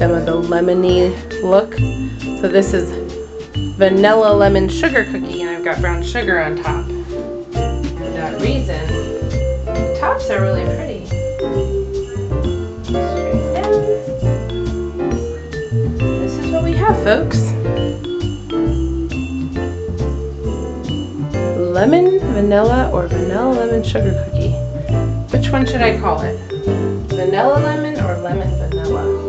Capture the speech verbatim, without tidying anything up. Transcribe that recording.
them with a lemony look. So this is vanilla lemon sugar cookie, and I've got brown sugar on top. For that reason, the tops are really pretty. Straight down. This is what we have, folks. Lemon vanilla or vanilla lemon sugar cookie. Which one should I call it? Vanilla lemon or lemon vanilla?